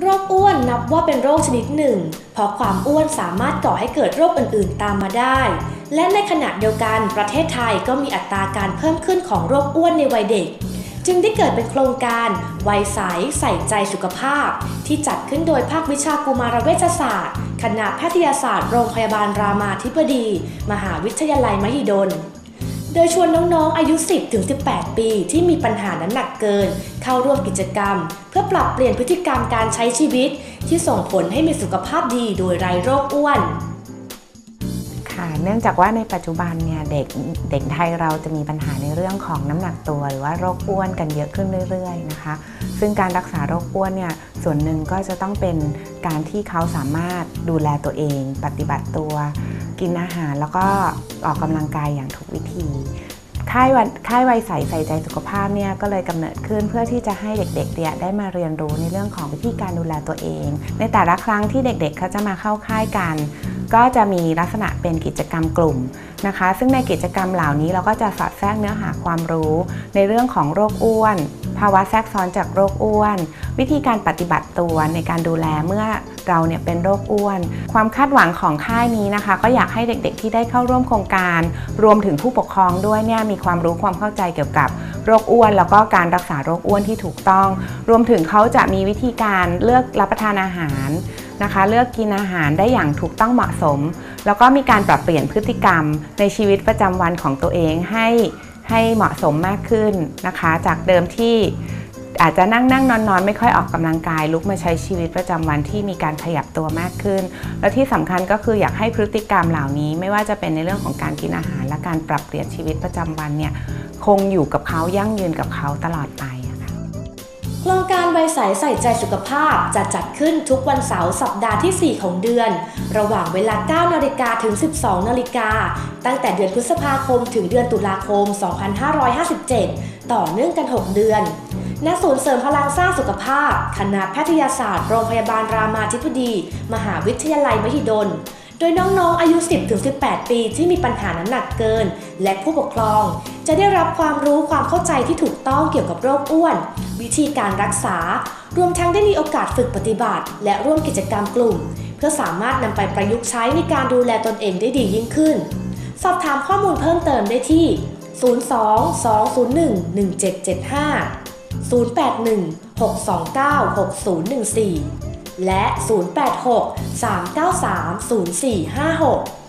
โรคอ้วนนับว่าเป็นโรคชนิดหนึ่งเพราะความอ้วนสามารถก่อให้เกิดโรคอื่นๆตามมาได้และในขณะเดียวกันประเทศไทยก็มีอัตราการเพิ่มขึ้นของโรคอ้วนในวัยเด็กจึงได้เกิดเป็นโครงการวัยใสใส่ใจสุขภาพที่จัดขึ้นโดยภาควิชากุมารเวชศาสตร์คณะแพทยศาสตร์โรงพยาบาลรามาธิบดีมหาวิทยาลัยมหิดลโดยชวนน้องๆอายุ 10-18 ปีที่มีปัญหาน้ำหนักเกินเข้าร่วมกิจกรรมเพื่อปรับเปลี่ยนพฤติกรรมการใช้ชีวิตที่ส่งผลให้มีสุขภาพดีโดยไร้โรคอ้วนค่ะเนื่องจากว่าในปัจจุบันเนี่ยเด็กไทยเราจะมีปัญหาในเรื่องของน้ำหนักตัวหรือว่าโรคอ้วนกันเยอะขึ้นเรื่อยๆนะคะซึ่งการรักษาโรคอ้วนเนี่ยส่วนหนึ่งก็จะต้องเป็นการที่เขาสามารถดูแลตัวเองปฏิบัติตัวกินอาหารแล้วก็ออกกำลังกายอย่างถูกวิธีค่ายวัยใส่ใจสุขภาพเนี่ยก็เลยกำเนิดขึ้นเพื่อที่จะให้เด็กๆเนี่ยได้มาเรียนรู้ในเรื่องของวิธีการดูแลตัวเองในแต่ละครั้งที่เด็กๆเขาจะมาเข้าค่ายกันก็จะมีลักษณะเป็นกิจกรรมกลุ่มนะคะซึ่งในกิจกรรมเหล่านี้เราก็จะสอดแทรกเนื้อหาความรู้ในเรื่องของโรคอ้วนภาวะแทรกซ้อนจากโรคอ้วนวิธีการปฏิบัติตัวในการดูแลเมื่อเราเนี่ยเป็นโรคอ้วนความคาดหวังของค่ายนี้นะคะก็อยากให้เด็กๆที่ได้เข้าร่วมโครงการรวมถึงผู้ปกครองด้วยเนี่ยมีความรู้ความเข้าใจเกี่ยวกับโรคอ้วนแล้วก็การรักษาโรคอ้วนที่ถูกต้องรวมถึงเขาจะมีวิธีการเลือกรับประทานอาหารนะคะเลือกกินอาหารได้อย่างถูกต้องเหมาะสมแล้วก็มีการปรับเปลี่ยนพฤติกรรมในชีวิตประจำวันของตัวเองให้เหมาะสมมากขึ้นนะคะจากเดิมที่อาจจะนั่งนอนไม่ค่อยออกกำลังกายลุกมาใช้ชีวิตประจำวันที่มีการขยับตัวมากขึ้นแล้วที่สำคัญก็คืออยากให้พฤติกรรมเหล่านี้ไม่ว่าจะเป็นในเรื่องของการกินอาหารและการปรับเปลี่ยนชีวิตประจำวันเนี่ยคงอยู่กับเขายั่งยืนกับเขาตลอดไปโครงการวัยใสใส่ใจสุขภาพจะจัดขึ้นทุกวันเสาร์สัปดาห์ที่ 4 ของเดือนระหว่างเวลา 9 นาฬิกาถึง 12 นาฬิกาตั้งแต่เดือนพฤษภาคมถึงเดือนตุลาคม 2557 ต่อเนื่องกัน 6 เดือนณศูนย์เสริมพลังสร้างสุขภาพคณะแพทยศาสตร์โรงพยาบาลรามาธิบดีมหาวิทยาลัยมหิดลโดยน้องๆอายุ 10-18 ปีที่มีปัญหาน้ำหนักเกินและผู้ปกครองจะได้รับความรู้ความเข้าใจที่ถูกต้องเกี่ยวกับโรคอ้วนวิธีการรักษารวมทั้งได้มีโอกาสฝึกปฏิบัติและร่วมกิจกรรมกลุ่มเพื่อสามารถนำไปประยุกต์ใช้ในการดูแลตนเองได้ดียิ่งขึ้นสอบถามข้อมูลเพิ่มเติมได้ที่ 02-201-1775 081-629-6014 และ 086-393-0456